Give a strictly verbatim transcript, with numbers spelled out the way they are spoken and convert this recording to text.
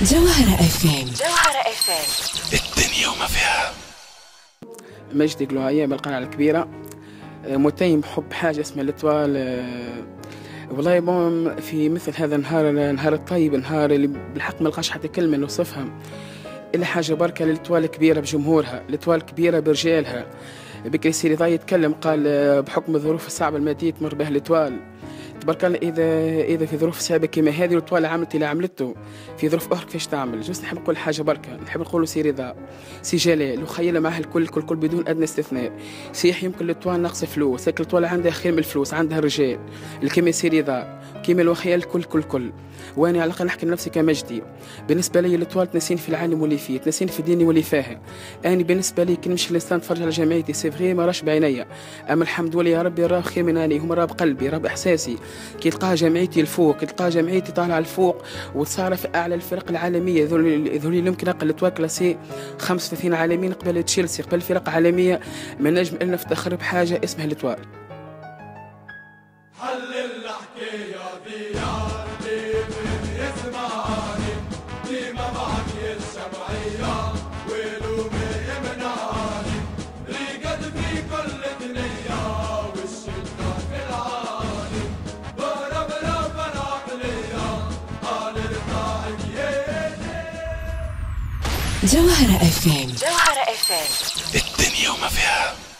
جوهرة اف ام. جوهرة اف ام، الدنيا وما فيها. مجدي قلوعية من القلعة الكبيرة، متيم بحب حاجة اسمها الاتوال. والله بون في مثل هذا النهار، النهار الطيب، النهار اللي بالحق ما لقاش حتى كلمة نوصفها إلا حاجة بركة. الاتوال كبيرة بجمهورها، الاتوال كبيرة برجالها. بكري سيري ضاي يتكلم قال بحكم الظروف الصعبة المادية تمر بها الاتوال، تبارك الله. اذا اذا في ظروف صعبه كما هذه الطوال عملت اللي عملته في ظروف اخرى كيفاش تعمل. جوست نحب نقول حاجه بركه، نحب نقولوا سي رضا، سي جلال، وخيله معها الكل الكل الكل بدون ادنى استثناء. سيح يمكن الطوال ناقص فلوس، لكن الطوال عندها خير من الفلوس، عندها الرجال الكيما سي رضا، كيما الوخيال الكل الكل الكل. وانا على الاقل نحكي لنفسي كمجدي، بالنسبه لي الطوال تنسيني في العالم واللي فيه، تنسيني في ديني واللي فيها. انا بالنسبه لي كي نمشي للانسان نتفرج على جمعيتي سي فغي ما راش بعينيا، اما الحمد لله يا ربي راه خير من اني، هما راه بقلبي، راه باحساسي. كي تلقاها جمعيتي الفوق، كي تلقاها جمعيتي طالعه الفوق وتصار في اعلى الفرق العالميه، ذولي ذولي يمكن اقل التوا كلاسي خمسة وثلاثين عالمين قبل تشيلسي، قبل فرق عالميه. ما نجم الا نفتخر بحاجه اسمها الاتوال. حل الحكايه ديار من يسمعني ديما معك يا الشمعيه، ويلو ما يمنعني ريقد في كل دنيا والشده في العالي. برا برا برا عقليه قال الطاعن يدي. جوهرة اف ام. جوهرة اف ام، الدنيا وما فيها.